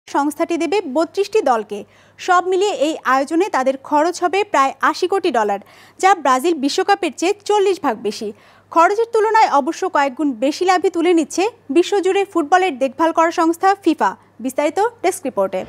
সংস্থাটি দেবে ৩২টি দলকে। সব মিলিয়ে এই আয়োজনে তাদের খরচ হবে প্রায় $৮০ কোটি, যা ব্রাজিল বিশ্বকাপের চেয়ে ৪০ ভাগ বেশি। খরচের তুলনায় অবশ্য কয়েকগুণ বেশি লাভই তুলে নিচ্ছে বিশ্বজুড়ে ফুটবলের দেখভাল করা সংস্থা ফিফা। বিস্তারিত ডেস্ক রিপোর্টে।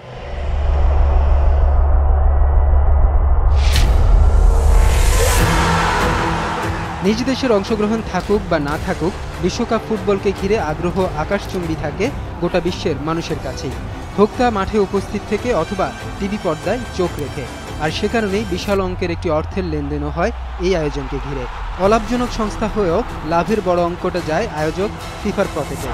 নিজ দেশের অংশগ্রহণ থাকুক বা না থাকুক, বিশ্বকাপ ফুটবলকে ঘিরে আগ্রহ আকাশচুম্বী থাকে গোটা বিশ্বের মানুষের কাছেই, হোক তা মাঠে উপস্থিত থেকে অথবা টিভি পর্দায় চোখ রেখে। আর সে কারণেই বিশাল অঙ্কের একটি অর্থের লেনদেনও হয় এই আয়োজনকে ঘিরে। অলাভজনক সংস্থা হয়েও লাভের বড় অঙ্কটা যায় আয়োজক ফিফার পকেটে।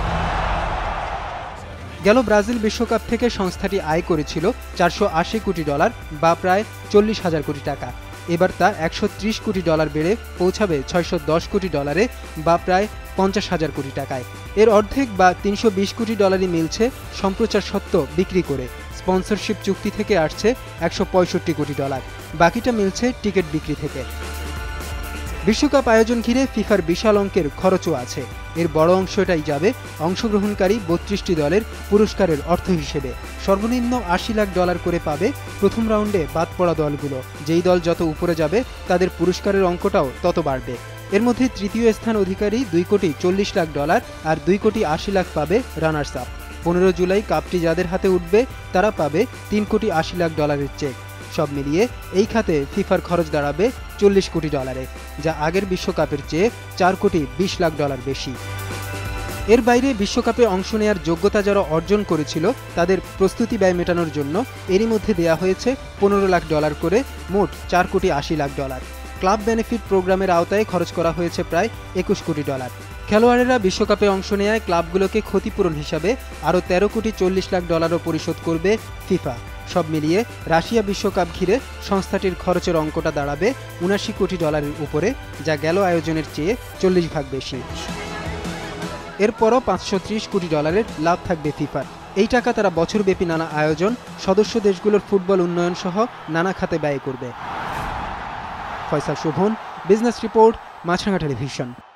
গেল ব্রাজিল বিশ্বকাপ থেকে সংস্থাটি আয় করেছিল $৪৮০ কোটি বা প্রায় 40,000 কোটি টাকা। এবার তা $130 কোটি বেড়ে পৌঁছাবে $610 কোটি বা প্রায় 50,000 কোটি টাকায়। এর অর্ধেক বা $320 কোটি মিলছে সম্প্রচার সত্ত্ব বিক্রি করে। স্পন্সরশিপ চুক্তি থেকে আসছে $165 কোটি, বাকিটা মিলছে টিকিট বিক্রি থেকে। বিশ্বকাপ আয়োজন ঘিরে ফিফার বিশাল অঙ্কের খরচও আছে। এর বড় অংশটাই যাবে অংশগ্রহণকারী 32টি দলের পুরস্কারের অর্থ হিসেবে। সর্বনিম্ন $80 লাখ করে পাবে প্রথম রাউন্ডে বাদ পড়া দলগুলো। যেই দল যত উপরে যাবে তাদের পুরস্কারের অঙ্কটাও তত বাড়বে। এর মধ্যে তৃতীয় স্থান অধিকারী $2,40 লাখ আর $2,80 পাবে রানার্স আপ। 15 জুলাই কাপটি যাদের হাতে উঠবে তারা পাবে $3,80 লাখ চেক। সব মিলিয়ে এই খাতে ফিফার খরচ দাঁড়াবে $40 কোটি, যা আগের বিশ্বকাপের চেয়ে $4,20 লাখ বেশি। এর বাইরে বিশ্বকাপে অংশ নেয়ার যোগ্যতা যারা অর্জন করেছিল তাদের প্রস্তুতি ব্যয় মেটানোর জন্য এরই মধ্যে দেয়া হয়েছে $15 লাখ করে, মোট $4,80 লাখ। ক্লাব বেনিফিট প্রোগ্রামের আওতায় খরচ করা হয়েছে প্রায় $21 কোটি। খেলোয়াড়েরা বিশ্বকাপে অংশ নেয়ায় ক্লাবগুলোকে ক্ষতিপূরণ হিসাবে আরও $13,40 লাখ পরিশোধ করবে ফিফা। সব মিলিয়ে রাশিয়া বিশ্বকাপ ঘিরে সংস্থাটির খরচের অঙ্কটা দাঁড়াবে $79 কোটি উপরে, যা গেল আয়োজনের চেয়ে 40 ভাগ বেশি। এরপরও $530 কোটি লাভ থাকবে ফিফার। এই টাকা তারা বছরব্যাপী নানা আয়োজন, সদস্য দেশগুলোর ফুটবল উন্নয়ন সহ নানা খাতে ব্যয় করবে। Faisal Shovon, business report, Maasranga television.